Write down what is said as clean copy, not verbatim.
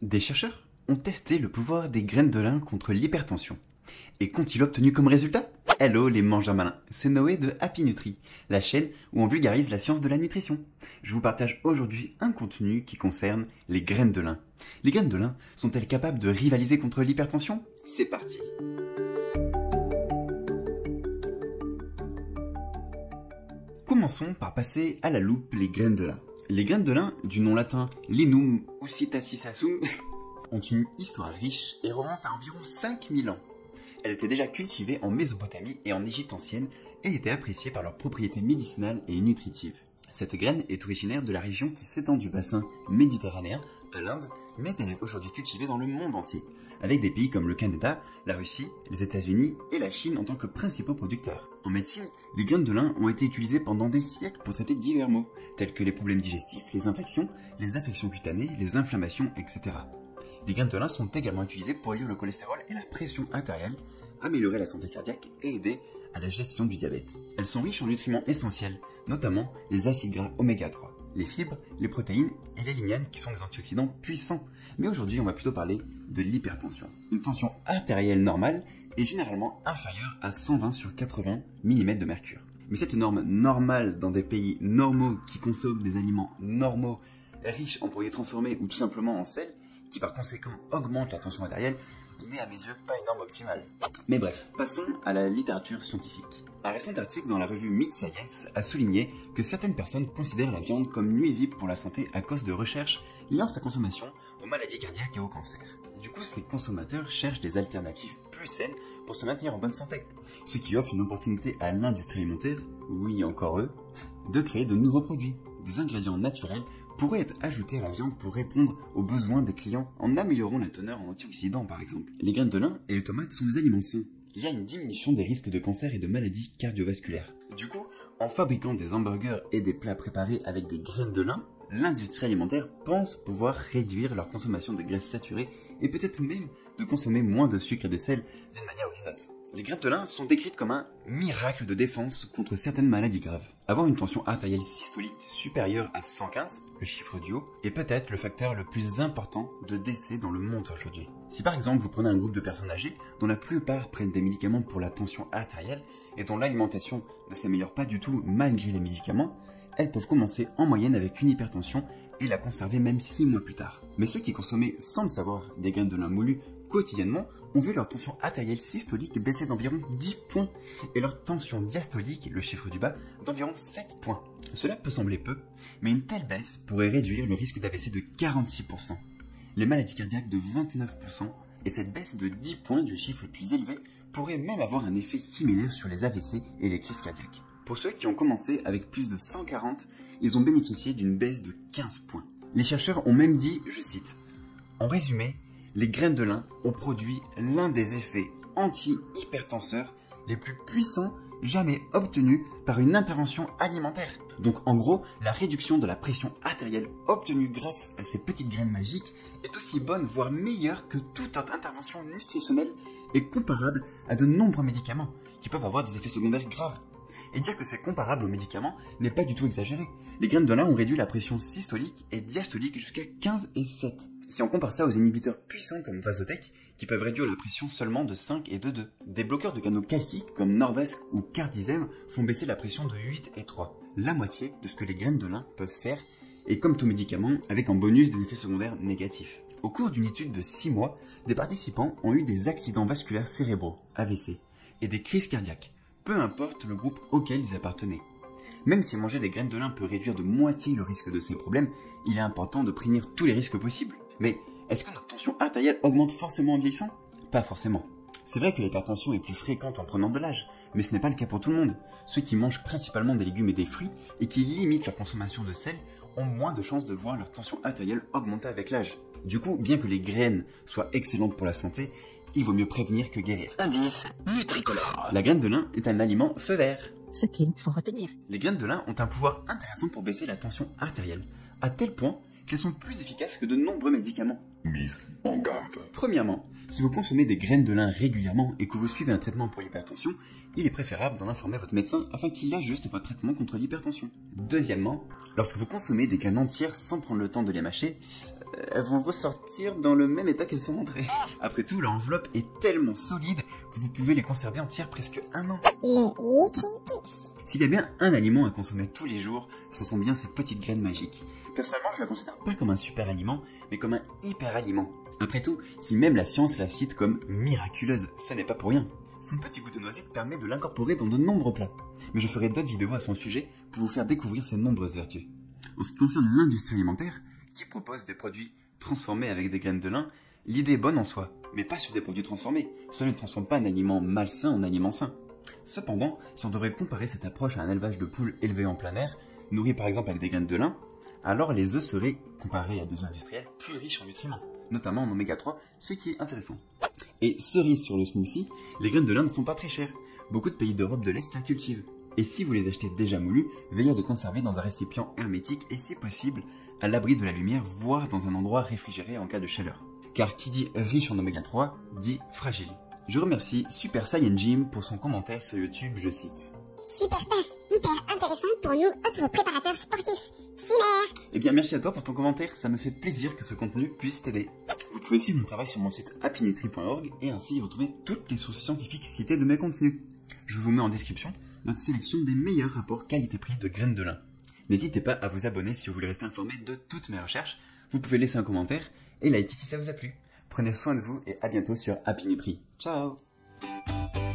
Des chercheurs ont testé le pouvoir des graines de lin contre l'hypertension. Et qu'ont-ils obtenu comme résultat? Hello les mangeurs malins, c'est Noé de Happy Nutri, la chaîne où on vulgarise la science de la nutrition. Je vous partage aujourd'hui un contenu qui concerne les graines de lin. Les graines de lin sont-elles capables de rivaliser contre l'hypertension? C'est parti. Commençons par passer à la loupe les graines de lin. Les graines de lin, du nom latin Linum usitacisasum, ont une histoire riche et remontent à environ 5000 ans. Elles étaient déjà cultivées en Mésopotamie et en Égypte ancienne et étaient appréciées par leurs propriétés médicinales et nutritives. Cette graine est originaire de la région qui s'étend du bassin méditerranéen à l'Inde, mais elle est aujourd'hui cultivée dans le monde entier, avec des pays comme le Canada, la Russie, les États-Unis et la Chine en tant que principaux producteurs. En médecine, les graines de lin ont été utilisées pendant des siècles pour traiter divers maux, tels que les problèmes digestifs, les infections cutanées, les inflammations, etc. Les graines de lin sont également utilisées pour réduire le cholestérol et la pression artérielle, améliorer la santé cardiaque et aider à la gestion du diabète. Elles sont riches en nutriments essentiels, notamment les acides gras oméga 3, les fibres, les protéines et les lignanes qui sont des antioxydants puissants. Mais aujourd'hui, on va plutôt parler de l'hypertension. Une tension artérielle normale est généralement inférieure à 120 sur 80 mm de mercure. Mais cette norme normale dans des pays normaux qui consomment des aliments normaux, riches en produits transformés ou tout simplement en sel, qui par conséquent augmente la tension artérielle, n'est à mes yeux pas une norme optimale. Mais bref, passons à la littérature scientifique. Un récent article dans la revue Mid-Science a souligné que certaines personnes considèrent la viande comme nuisible pour la santé à cause de recherches liant sa consommation aux maladies cardiaques et au cancer. Du coup, ces consommateurs cherchent des alternatives plus saines pour se maintenir en bonne santé, ce qui offre une opportunité à l'industrie alimentaire, oui encore eux, de créer de nouveaux produits. Des ingrédients naturels pourraient être ajoutés à la viande pour répondre aux besoins des clients en améliorant la teneur en antioxydants par exemple. Les graines de lin et les tomates sont des aliments sains. Il y a une diminution des risques de cancer et de maladies cardiovasculaires. Du coup, en fabriquant des hamburgers et des plats préparés avec des graines de lin, l'industrie alimentaire pense pouvoir réduire leur consommation de graisses saturées et peut-être même de consommer moins de sucre et de sel d'une manière ou d'une autre. Les graines de lin sont décrites comme un miracle de défense contre certaines maladies graves. Avoir une tension artérielle systolique supérieure à 115, le chiffre du haut, est peut-être le facteur le plus important de décès dans le monde aujourd'hui. Si par exemple vous prenez un groupe de personnes âgées dont la plupart prennent des médicaments pour la tension artérielle et dont l'alimentation ne s'améliore pas du tout malgré les médicaments, elles peuvent commencer en moyenne avec une hypertension et la conserver même 6 mois plus tard. Mais ceux qui consommaient sans le savoir des graines de lin moulues quotidiennement ont vu leur tension artérielle systolique baisser d'environ 10 points et leur tension diastolique, le chiffre du bas, d'environ 7 points. Cela peut sembler peu, mais une telle baisse pourrait réduire le risque d'AVC de 46%, les maladies cardiaques de 29%, et cette baisse de 10 points du chiffre le plus élevé pourrait même avoir un effet similaire sur les AVC et les crises cardiaques. Pour ceux qui ont commencé avec plus de 140, ils ont bénéficié d'une baisse de 15 points. Les chercheurs ont même dit, je cite, « En résumé, les graines de lin ont produit l'un des effets anti-hypertenseurs les plus puissants jamais obtenus par une intervention alimentaire. » Donc en gros, la réduction de la pression artérielle obtenue grâce à ces petites graines magiques est aussi bonne, voire meilleure que toute autre intervention nutritionnelle et comparable à de nombreux médicaments qui peuvent avoir des effets secondaires graves. Et dire que c'est comparable aux médicaments n'est pas du tout exagéré. Les graines de lin ont réduit la pression systolique et diastolique jusqu'à 15 et 7. Si on compare ça aux inhibiteurs puissants comme Vasotec, qui peuvent réduire la pression seulement de 5 et de 2. Des bloqueurs de canaux calciques comme Norvasc ou Cardizem font baisser la pression de 8 et 3. La moitié de ce que les graines de lin peuvent faire, et comme tout médicament, avec en bonus des effets secondaires négatifs. Au cours d'une étude de 6 mois, des participants ont eu des accidents vasculaires cérébraux, AVC, et des crises cardiaques, peu importe le groupe auquel ils appartenaient. Même si manger des graines de lin peut réduire de moitié le risque de ces problèmes, il est important de prévenir tous les risques possibles. Mais est-ce que notre tension artérielle augmente forcément en vieillissant? Pas forcément. C'est vrai que l'hypertension est plus fréquente en prenant de l'âge, mais ce n'est pas le cas pour tout le monde. Ceux qui mangent principalement des légumes et des fruits et qui limitent leur consommation de sel ont moins de chances de voir leur tension artérielle augmenter avec l'âge. Du coup, bien que les graines soient excellentes pour la santé, il vaut mieux prévenir que guérir. Indice Nutricolore. La graine de lin est un aliment feu vert. Ce qu'il faut retenir. Les graines de lin ont un pouvoir intéressant pour baisser la tension artérielle, à tel point qu'elles sont plus efficaces que de nombreux médicaments. Mise en garde. Premièrement, si vous consommez des graines de lin régulièrement et que vous suivez un traitement pour l'hypertension, il est préférable d'en informer votre médecin afin qu'il ajuste votre traitement contre l'hypertension. Deuxièmement, lorsque vous consommez des graines entières sans prendre le temps de les mâcher, elles vont ressortir dans le même état qu'elles sont entrées. Après tout, l'enveloppe est tellement solide que vous pouvez les conserver entières presque 1 an. S'il y a bien un aliment à consommer tous les jours, ce sont bien ces petites graines magiques. Personnellement, je la considère pas comme un super aliment, mais comme un hyper aliment. Après tout, si même la science la cite comme miraculeuse, ce n'est pas pour rien. Son petit goût de noisette permet de l'incorporer dans de nombreux plats. Mais je ferai d'autres vidéos à son sujet pour vous faire découvrir ses nombreuses vertus. En ce qui concerne l'industrie alimentaire, qui propose des produits transformés avec des graines de lin, l'idée est bonne en soi, mais pas sur des produits transformés. Cela ne transforme pas un aliment malsain en aliment sain. Cependant, si on devrait comparer cette approche à un élevage de poules élevées en plein air, nourries par exemple avec des graines de lin, alors les œufs seraient, comparés à des œufs industriels, plus riches en nutriments, notamment en oméga 3, ce qui est intéressant. Et cerise sur le smoothie, les graines de lin ne sont pas très chères. Beaucoup de pays d'Europe de l'Est la cultivent. Et si vous les achetez déjà moulues, veillez à les conserver dans un récipient hermétique et si possible, à l'abri de la lumière, voire dans un endroit réfrigéré en cas de chaleur. Car qui dit riche en oméga 3, dit fragile. Je remercie Super Saiyan Jim pour son commentaire sur YouTube, je cite. Super taf, hyper intéressant pour nous, autres préparateurs sportifs. Cimer. Eh bien merci à toi pour ton commentaire, ça me fait plaisir que ce contenu puisse t'aider. Vous pouvez suivre mon travail sur mon site happynutri.org et ainsi y retrouver toutes les sources scientifiques citées de mes contenus. Je vous mets en description notre sélection des meilleurs rapports qualité-prix de graines de lin. N'hésitez pas à vous abonner si vous voulez rester informé de toutes mes recherches. Vous pouvez laisser un commentaire et liker si ça vous a plu. Prenez soin de vous et à bientôt sur Happy Nutri. Ciao!